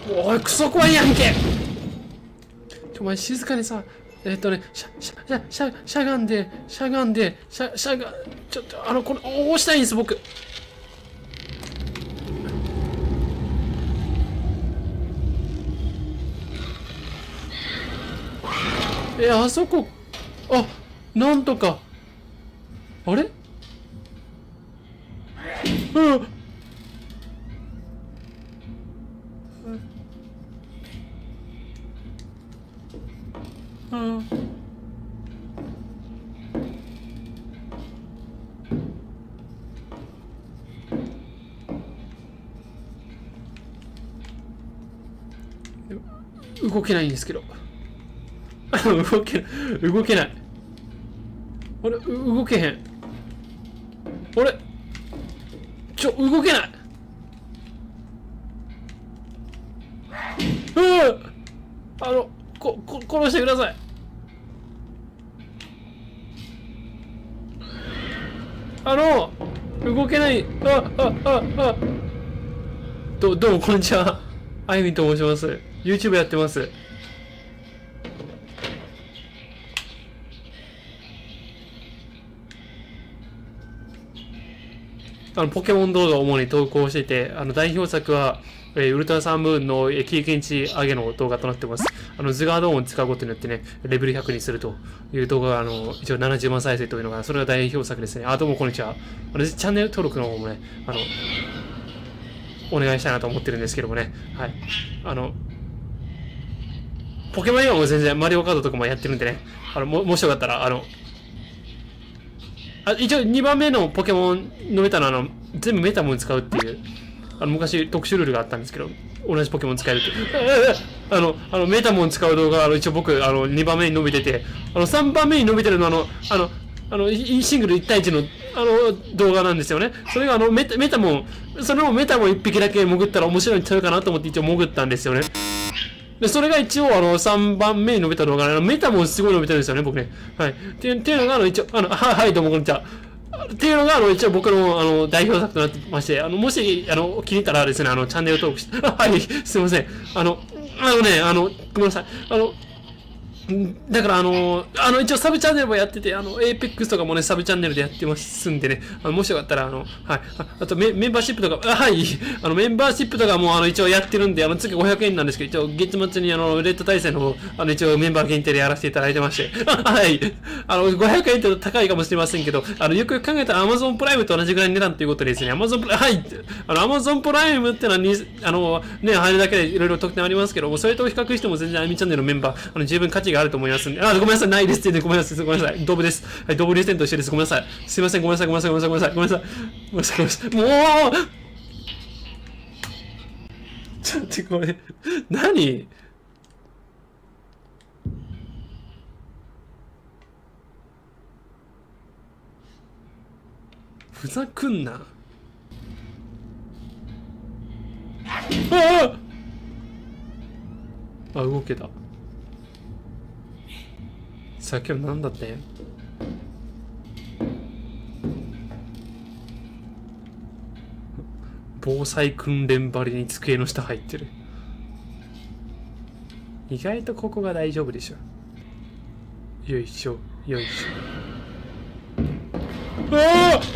おい、クソ怖いやんけ。お前静かにさ、しゃがんで、ちょっと、これ、押したいんです、僕。あそこ、なんとか。あれうん。うん。動けないんですけど。動けない。動けない。あれ、動けへん。あれ、動けない。うん。殺してください。動けない。どうも、こんにちは。あゆみんと申します。YouTube やってます。ポケモン動画を主に投稿していて、代表作は、ウルトラサンムーンの経験値上げの動画となっています。ズガードーンを使うことによってね、レベル100にするという動画が、一応70万再生というのが、それが代表作ですね。どうもこんにちは。チャンネル登録の方もね、お願いしたいなと思ってるんですけどもね。はい。ポケモン以外も全然マリオカードとかもやってるんでね。もしよかったら、一応2番目のポケモンのメタの全部メタモン使うっていう、昔特殊ルールがあったんですけど、同じポケモン使えるっていう。メタモン使う動画、一応僕、2番目に伸びてて、3番目に伸びてるのは、シングル1対1の、動画なんですよね。それがメタモン、それをメタモン1匹だけ潜ったら面白いんちゃうかなと思って一応潜ったんですよね。で、それが一応、3番目に伸びた動画、メタモンすごい伸びてるんですよね、僕ね。はい。っていうのが、一応、はい、どうもこんにちは。っていうのが、一応僕の、代表作となってまして、もし、気に入ったらですね、チャンネル登録して、はい、すいません。ごめんなさい。だから一応サブチャンネルもやってて、APEX とかもね、サブチャンネルでやってますんでね、もしよかったら、はい。あとメンバーシップとか、はい。メンバーシップとかも、一応やってるんで、月500円なんですけど、一応月末にレッド対戦の方、一応メンバー限定でやらせていただいてまして、はい。500円って高いかもしれませんけど、よくよく考えたら Amazon プライムと同じぐらいの値段ということですね。Amazon プライム、はい。Amazon プライムってのはね、入るだけでいろいろ特典ありますけども、それと比較しても全然あゆみチャンネルのメンバー、十分価値があると思いますんで、ごめんなさい、ないですって言って、ごめんなさい、ごめんなさい、ドブです。はい、ドブリステントしてです。ごめんなさい。すいません、ごめんなさい、ごめんなさい、ごめんなさい、ごめんなさい、ごめんなさい、ごめんなさい、もうちょっとこれ、何ふざくんな。動けた。さっきは何だったんや。防災訓練ばりに机の下入ってる。意外とここが大丈夫でしょ。よいしょ、よいしょ。